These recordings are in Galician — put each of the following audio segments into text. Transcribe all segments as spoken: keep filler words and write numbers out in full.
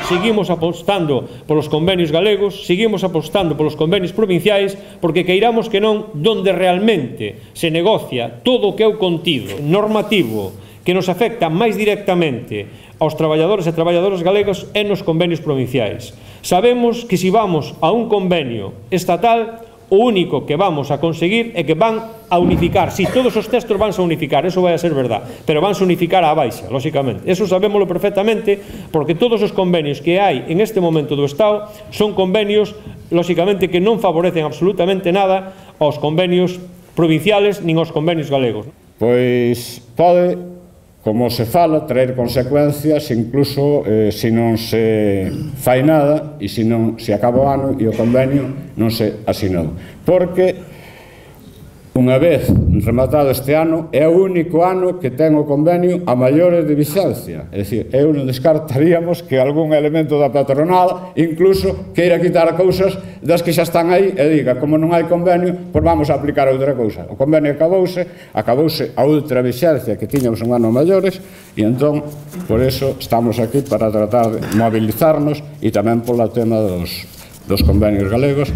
seguimos apostando polos convenios galegos, seguimos apostando polos convenios provinciais, porque queiramos que non, donde realmente se negocia todo o que é o contido normativo que nos afecta máis directamente aos traballadores e traballadoras galegos é nos convenios provinciais. Sabemos que se vamos a un convenio estatal, o único que vamos a conseguir é que van a unificar, si todos os textos van a unificar, eso vai a ser verdad, pero van a unificar a baixa, lóxicamente. Eso sabémoslo perfectamente, porque todos os convenios que hai en este momento do Estado son convenios, lóxicamente, que non favorecen absolutamente nada aos convenios provinciales nin aos convenios galegos. Pois pode, como se fala, traer consecuencias incluso eh, se non se fai nada e se non se acaba o ano e o convenio non se asinou. Porque unha vez rematado este ano, é o único ano que ten o convenio a maiores de vigencia. É dicir, eu non descartaríamos que algún elemento da patronal incluso queira quitar cousas das que xa están aí e diga, como non hai convenio, pois vamos a aplicar outra cousa. O convenio acabouse, acabouse a outra vigencia que tiñamos un ano maiores e entón, por eso, estamos aquí para tratar de mobilizarnos e tamén pola tema dos, dos convenios galegos.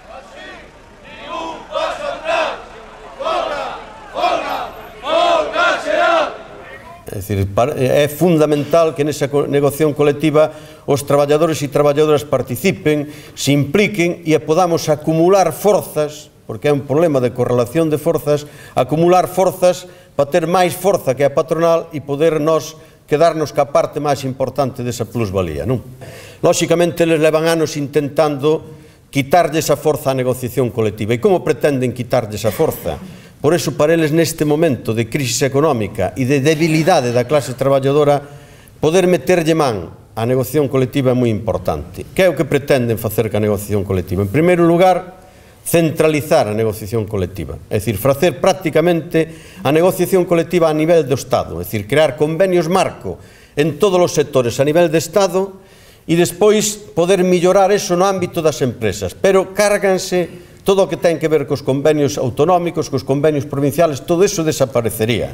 É dicir, é fundamental que nesa negociación colectiva os traballadores e traballadoras participen, se impliquen e podamos acumular forzas, porque é un problema de correlación de forzas, acumular forzas para ter máis forza que a patronal e poder nos quedarnos ca parte máis importante desa plusvalía, non? Lóxicamente, eles levan anos intentando quitarlle esa forza á negociación colectiva. E como pretenden quitarlle esa forza? Por eso, para eles, neste momento de crisis económica e de debilidade da clase traballadora, poder meterlle man á negociación colectiva é moi importante. Que é o que pretenden facer ca negociación colectiva? En primeiro lugar, centralizar a negociación colectiva. É dicir, facer prácticamente a negociación colectiva a nivel do Estado. É dicir, crear convenios marco en todos os sectores a nivel de Estado e despois poder mellorar eso no ámbito das empresas. Pero cárganse todo o que ten que ver cos convenios autonómicos, cos convenios provinciales, todo eso desaparecería.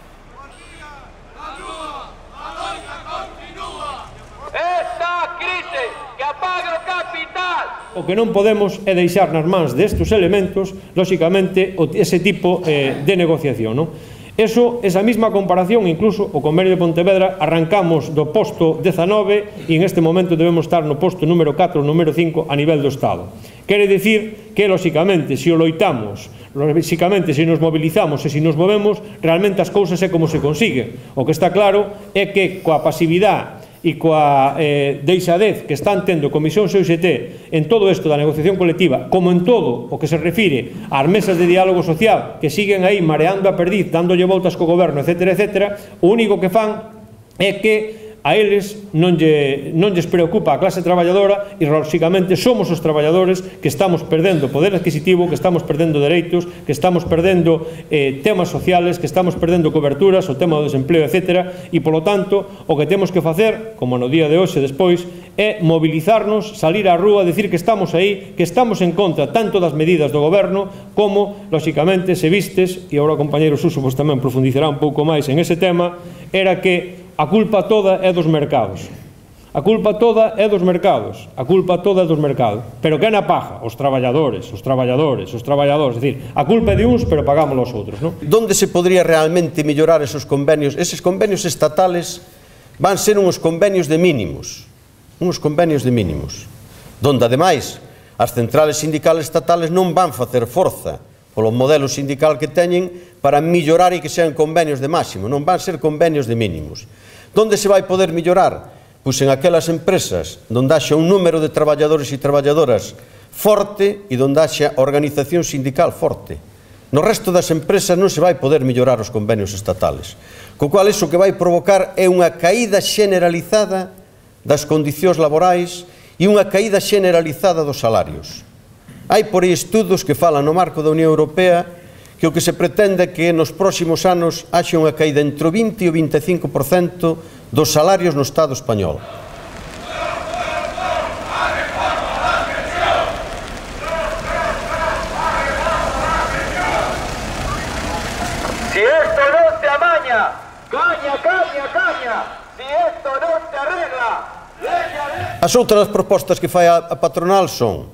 Esta crise que apaga o capital. O que non podemos é deixar nas mans destes elementos, lóxicamente, ese tipo eh, de negociación, non? Eso, esa mesma comparación, incluso o convenio de Pontevedra, arrancamos do posto dezanove e en este momento debemos estar no posto número catro, número cinco a nivel do Estado. Quere dicir que, lóxicamente, se o loitamos, lóxicamente, se nos mobilizamos e se nos movemos, realmente as cousas é como se consiguen. O que está claro é que coa pasividade e coa eh, deixadez que están tendo Comisións e O X T en todo isto da negociación colectiva, como en todo o que se refire ás mesas de diálogo social que siguen aí mareando a perdiz, dándolle voltas co goberno, etcétera, etcétera, o único que fan é que a eles non, lle, non lles preocupa a clase traballadora e, lóxicamente, somos os traballadores que estamos perdendo poder adquisitivo, que estamos perdendo dereitos, que estamos perdendo eh, temas sociales, que estamos perdendo coberturas, o tema do desempleo, etcétera, e, polo tanto, o que temos que facer, como no día de hoxe despois, é mobilizarnos, salir á rúa, decir que estamos aí, que estamos en contra tanto das medidas do goberno como, lóxicamente, se vistes, e agora o compañeiro Suso pues, tamén profundizará un pouco máis en ese tema, era que a culpa toda é dos mercados. A culpa toda é dos mercados. A culpa toda é dos mercados. Pero que na paga? Os traballadores, os traballadores, os traballadores. É dicir, a culpa é de uns, pero pagámoslo os outros, non? Donde se podría realmente mellorar esos convenios? Eses convenios estatales van ser uns convenios de mínimos. Uns convenios de mínimos. Donde, ademais, as centrales sindicales estatales non van facer forza polo modelo sindical que teñen para mellorar e que sean convenios de máximo, non van ser convenios de mínimos. Donde se vai poder mellorar? Pois en aquelas empresas onde haxa un número de traballadores e traballadoras forte e onde haxa organización sindical forte. No resto das empresas non se vai poder mellorar os convenios estatales. Co cual, iso que vai provocar é unha caída xeneralizada das condicións laborais e unha caída xeneralizada dos salarios. Hai por aí estudos que falan no marco da Unión Europea que o que se pretende é que nos próximos anos haxa unha caída entre o vinte e o vinte e cinco por cento dos salarios no Estado español. Si esto no se amaña, caña, caña, caña. Si esto no se arregla, As outras propostas que fai a, a patronal son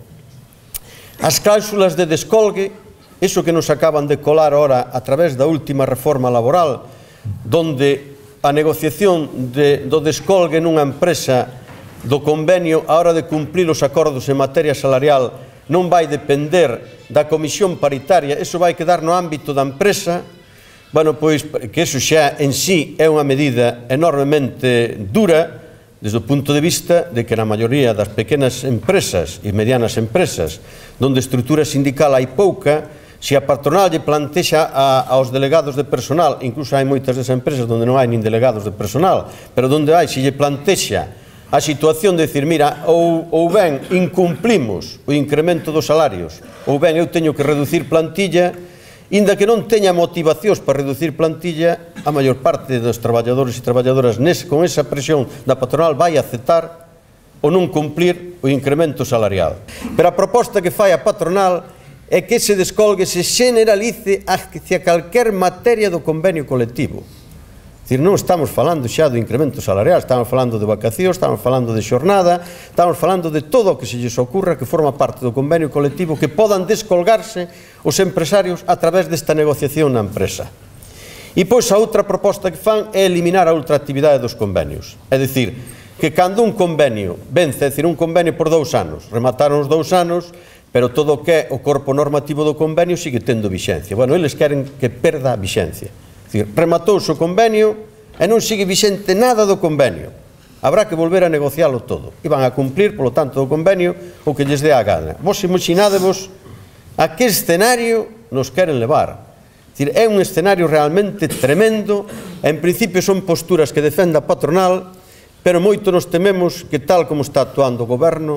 as cláusulas de descolgue, iso que nos acaban de colar ahora a través da última reforma laboral, donde a negociación de, do descolgue nunha empresa do convenio a hora de cumplir os acordos en materia salarial non vai depender da comisión paritaria, iso vai quedar no ámbito da empresa. Bueno, pois, que iso xa en sí é unha medida enormemente dura desde o punto de vista de que na maioría das pequenas empresas e medianas empresas donde estrutura sindical hai pouca, se a patronal lle plantexa a, aos delegados de personal, incluso hai moitas desas empresas onde non hai nin delegados de personal, pero onde hai, se lle plantexa a situación de decir, mira, ou, ou ben incumplimos o incremento dos salarios, ou ben eu teño que reducir plantilla, inda que non teña motivacións para reducir plantilla, a maior parte dos traballadores e traballadoras nese, con esa presión da patronal vai aceptar ou non cumplir o incremento salarial. Pero a proposta que fai a patronal é que ese descolgue se generalice hacia calquer materia do convenio colectivo. Dicir, non estamos falando xa do incremento salarial, estamos falando de vacacións, estamos falando de xornada, estamos falando de todo o que se lles ocurra que forma parte do convenio colectivo que podan descolgarse os empresarios a través desta negociación na empresa. E pois a outra proposta que fan é eliminar a ultraactividade dos convenios. É dicir, que cando un convenio vence, é dicir, un convenio por dous anos, remataron os dous anos, pero todo o que é o corpo normativo do convenio sigue tendo vixencia. Bueno, eles queren que perda a vixencia. Rematouse o convenio e non sigue vixente nada do convenio. Habrá que volver a negociálo todo. E van a cumplir, polo tanto, do convenio o que lles dé a gana. Vos imaginádevos a que escenario nos queren levar. É un escenario realmente tremendo. En principio son posturas que defende a patronal, pero moito nos tememos que tal como está actuando o goberno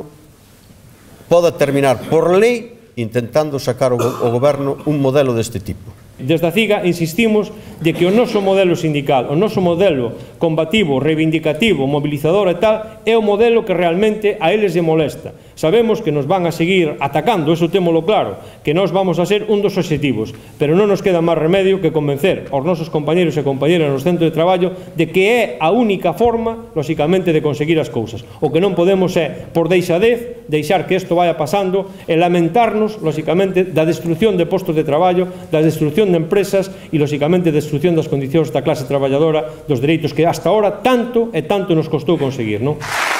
poda terminar por lei intentando sacar o goberno un modelo deste tipo. Desde a CIGA insistimos de que o noso modelo sindical, o noso modelo combativo, reivindicativo, mobilizador e tal, é o modelo que realmente a eles lle molesta. Sabemos que nos van a seguir atacando, eso témolo claro, que nós vamos a ser un dos obxectivos, pero non nos queda máis remedio que convencer aos nosos compañeros e compañeras nos centros de traballo de que é a única forma, lóxicamente, de conseguir as cousas. O que non podemos é, por deixadez, deixar que isto vaya pasando e lamentarnos, lóxicamente, da destrucción de postos de traballo, da destrucción de empresas e, lóxicamente, da destrucción das condicións da clase traballadora, dos dereitos que hasta ahora tanto e tanto nos costou conseguir, non?